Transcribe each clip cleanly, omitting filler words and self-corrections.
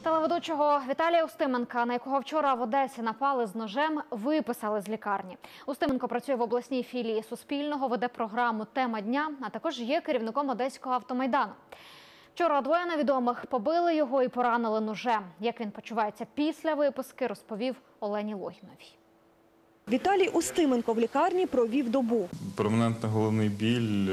Телеведучого Віталія Устименка, на якого вчора в Одесі напали з ножем, виписали з лікарні. Устименко працює в обласній філії Суспільного, веде програму «Тема дня», а також є керівником Одеського автомайдану. Вчора двоє невідомих побили його і поранили ножем. Як він почувається після виписки, розповів Олені Логіновій. Віталій Устименко в лікарні провів добу. Перманентний головний біль,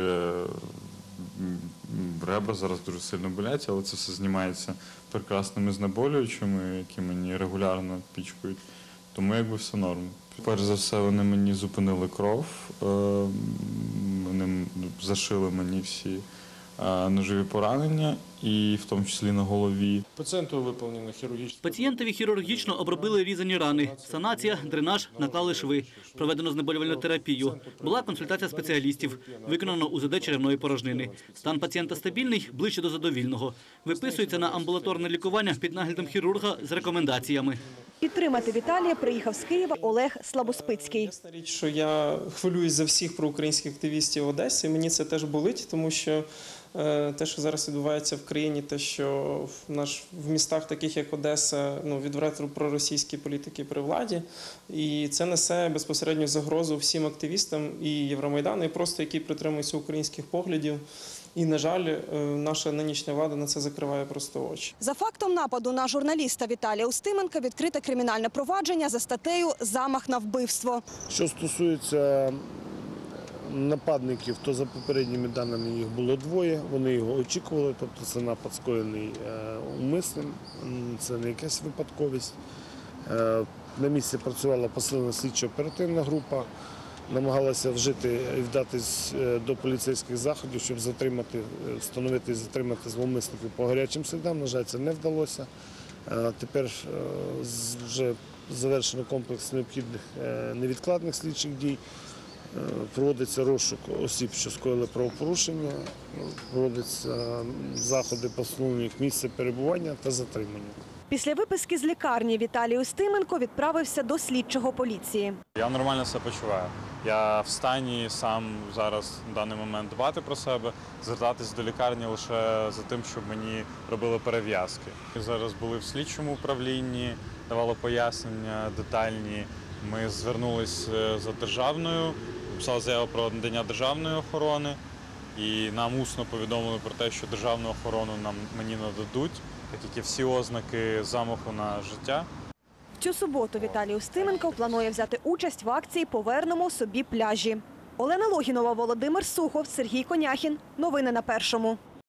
ребра зараз дуже сильно болять, але це все знімається прекрасними знеболюючими, які мені регулярно пічкають. Тому якби все норм. Перш за все вони мені зупинили кров, вони зашили мені всі ножові поранення, і в тому числі на голові. Пацієнтові хірургічно обробили різані рани. Санація, дренаж, наклали шви. Проведено знеболювальну терапію. Була консультація спеціалістів. Виконано УЗД черевної порожнини. Стан пацієнта стабільний, ближче до задовільного. Виписується на амбулаторне лікування під наглядом хірурга з рекомендаціями. Підтримати Віталія приїхав з Києва Олег Слабоспицький. Ясна річ, що я хвилююсь за всіх проукраїнських активістів в Одесі. Мені це теж болить, тому що те, що зараз відбувається в країні, те, що в містах, таких як Одеса, відверто проросійські політики при владі, і це несе безпосередню загрозу всім активістам і Євромайдану, і просто які притримуються українських поглядів. І, на жаль, наша нинішня влада на це закриває просто очі. За фактом нападу на журналіста Віталія Устименка відкрите кримінальне провадження за статтею «Замах на вбивство». Що стосується нападників, то за попередніми даними їх було двоє. Вони його очікували, тобто це напад скоєний умисним, це не якась випадковість. На місці працювала посилена слідчо-оперативна група, намагалася вжити і вдатись до поліцейських заходів, щоб встановити і затримати зловмисників по гарячим слідам. На жаль, це не вдалося. Тепер вже завершено комплекс необхідних невідкладних слідчих дій. Проводиться розшук осіб, що скоїли правопорушення, проводяться заходи по встановленню їх місця перебування та затримання. Після виписки з лікарні Віталій Устименко відправився до слідчого поліції. Я нормально себе почуваю. Я в стані сам зараз в даний момент дбати про себе, звертатись до лікарні лише за тим, щоб мені робили перев'язки. Зараз були в слідчому управлінні, давали пояснення детальні. Ми звернулися за державною, написали заяву про надання державної охорони, і нам усно повідомили про те, що державну охорону мені нададуть, так як і всі ознаки замаху на життя. В цю суботу Віталій Устименко планує взяти участь в акції «Повернемо собі пляжі». Олена Логінова, Володимир Сухов, Сергій Коняхін. Новини на Першому.